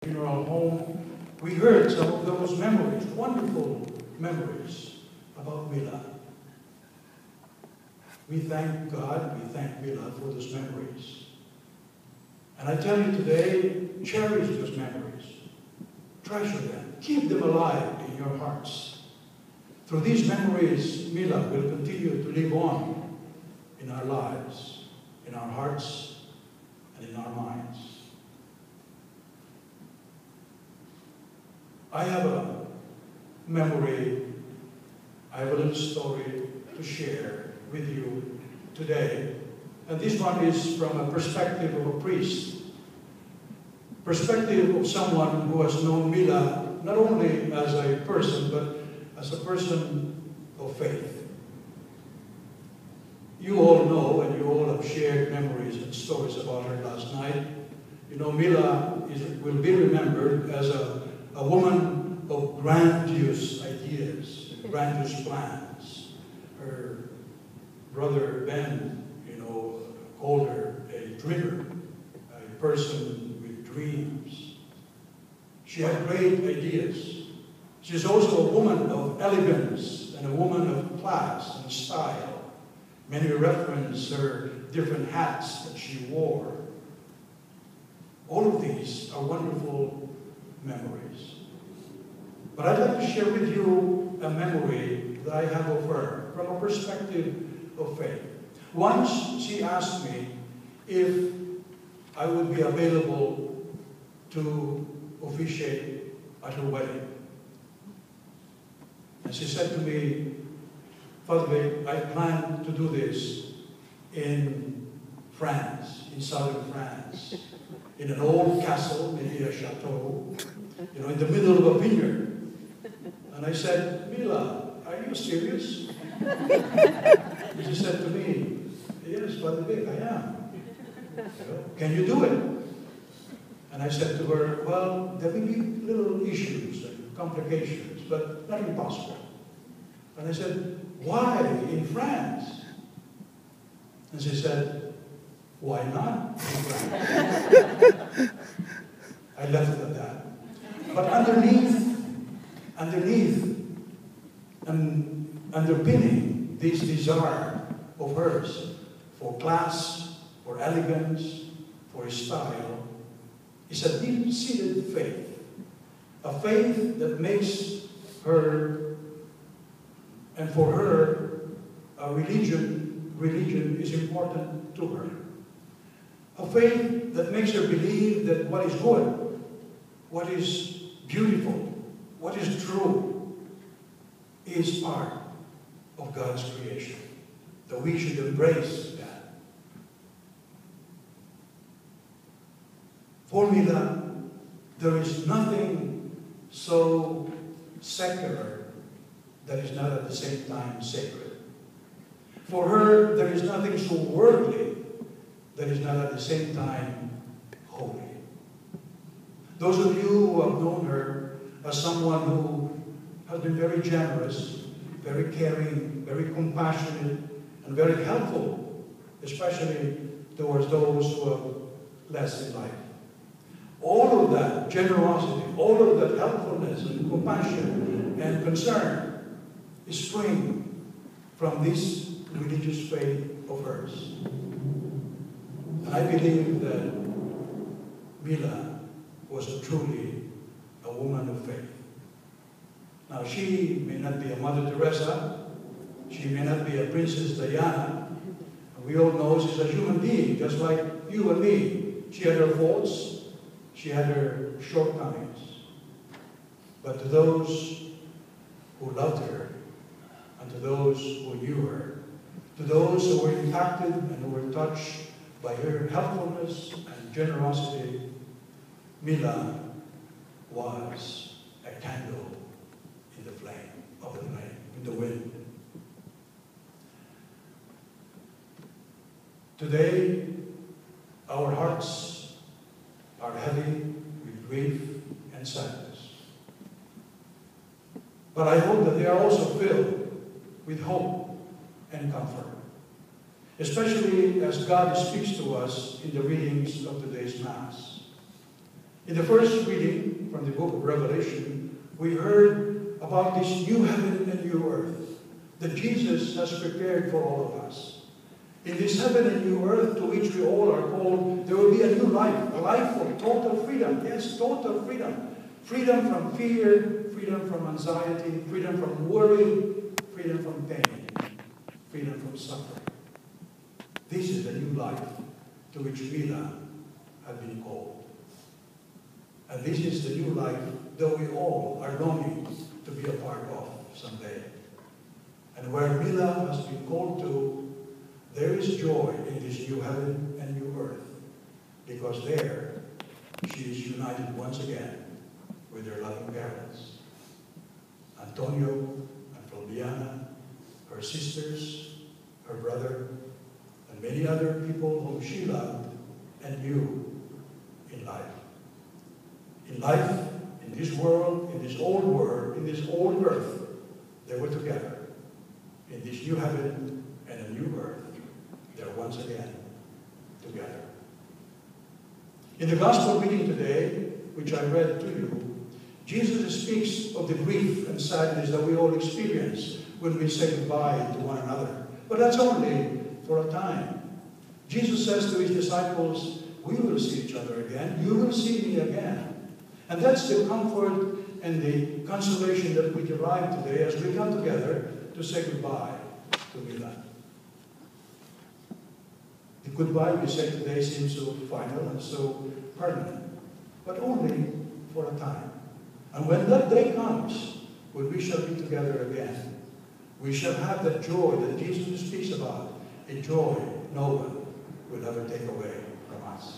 funeral home, we heard some of those memories, wonderful memories about Mila. We thank God, we thank Mila for those memories. And I tell you today, cherish those memories. Treasure them. Keep them alive in your hearts. Through these memories, Mila will continue to live on in our lives, in our hearts, and in our minds. I have a memory, I have a little story to share with you today. And this one is from a perspective of a priest. Perspective of someone who has known Mila not only as a person, but as a person of faith. You all know, and you all have shared memories and stories about her last night. You know, Mila will be remembered as a woman of grandiose ideas, and grandiose plans. Her brother Ben, called her a dreamer, a person with dreams. She had great ideas. She's also a woman of elegance and a woman of class and style. Many reference her different hats that she wore. All of these are wonderful memories. But I'd like to share with you a memory that I have of her from a perspective of faith. Once she asked me if I would be available to officiate at her wedding. And she said to me, Father Vic, I plan to do this in France, in southern France, in an old castle, maybe a chateau, in the middle of a vineyard. And I said, Mila, are you serious? And she said to me, yes, Father Vic, I am. Can you do it? And I said to her, well, there may be little issues and complications, but not impossible. And I said, why in France? And she said, why not in France? I left it at that. But underpinning this desire of hers for class, for elegance, for style, is a deep-seated faith. A faith that makes her, and for her, a religion is important to her. A faith that makes her believe that what is good, what is beautiful, what is true, is part of God's creation. That we should embrace that. For Mila, there is nothing so secular that is not at the same time sacred. For her, there is nothing so worldly that is not at the same time holy. Those of you who have known her as someone who has been very generous, very caring, very compassionate, and very helpful, especially towards those who have less in life. All of that generosity, all of that helpfulness and compassion and concern is spring from this religious faith of hers. And I believe that Mila was truly a woman of faith. Now, she may not be a Mother Teresa, she may not be a Princess Diana, and we all know she's a human being, just like you and me. She had her faults, she had her shortcomings. But to those who loved her, and to those who knew her, to those who were impacted and who were touched by her helpfulness and generosity, Mila was a candle in the flame, in the wind. Today, our hearts are heavy with grief and sadness. But I hope that they are also filled with hope and comfort, especially as God speaks to us in the readings of today's Mass. In the first reading from the book of Revelation, we heard about this new heaven and new earth that Jesus has prepared for all of us. In this heaven and new earth to which we all are called, there will be a new life, a life of total freedom. Yes, total freedom. Freedom from fear, freedom from anxiety, freedom from worry, freedom from pain, freedom from suffering. This is the new life to which Mila had been called. And this is the new life that we all are longing to be a part of someday. And where Mila has been called to, there is joy in this new heaven and new earth, because there she is united once again with her loving parents, Antonio and Fabiana, her sisters, her brother, and many other people whom she loved and knew in life. In life, in this world, in this old world, in this old earth, they were together. In this new heaven and a new earth, they're once again together. In the gospel reading today, which I read to you, Jesus speaks of the grief and sadness that we all experience when we say goodbye to one another. But that's only for a time. Jesus says to his disciples, we will see each other again. You will see me again. And that's the comfort and the consolation that we derive today as we come together to say goodbye to Mila. The goodbye we say today seems so final and so permanent, but only for a time. And when that day comes, when we shall be together again, we shall have that joy that Jesus speaks about, a joy no one will ever take away from us.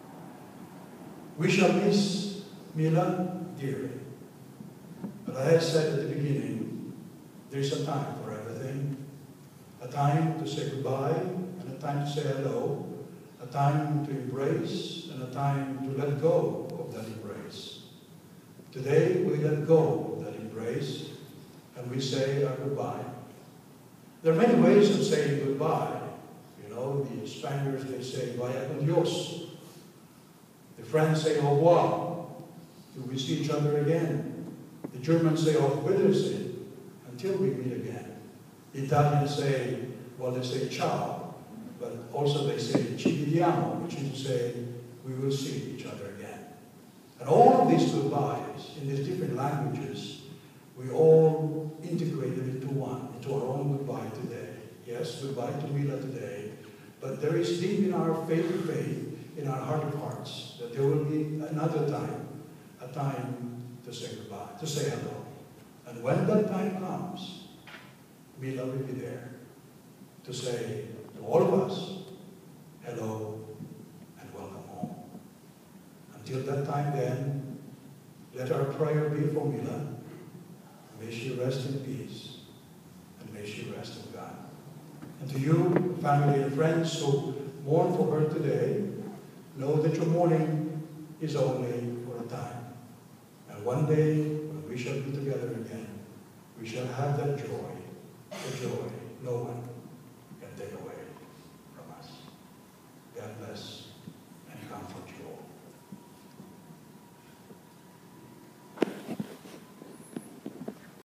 We shall miss Mila dearly. But as I said at the beginning, there's a time for everything. A time to say goodbye, and a time to say hello, a time to embrace, and a time to let go of that embrace. Today, we let go of that embrace, and we say our goodbye. There are many ways of saying goodbye. You know, the Spaniards, they say, vaya con Dios. The French say, au revoir, till we see each other again. The Germans say, auf Wiedersehen, until we meet again. The Italians say, well, they say ciao, but also they say ci vediamo, which is to say, we will see each other again. And all of these goodbyes, in these different languages, we all integrated into one, into our own goodbye today. Yes, goodbye to Mila today, but there is deep in our faith, in our heart of hearts, that there will be another time, a time to say goodbye, to say hello. And when that time comes, Mila will be there to say to all of us, hello and welcome home. Until that time then, let our prayer be for Mila. May she rest in peace, and may she rest in God. And to you, family and friends who mourn for her today, know that your mourning is only for a time. And one day, when we shall be together again, we shall have that joy, the joy no one can take away from us. God bless.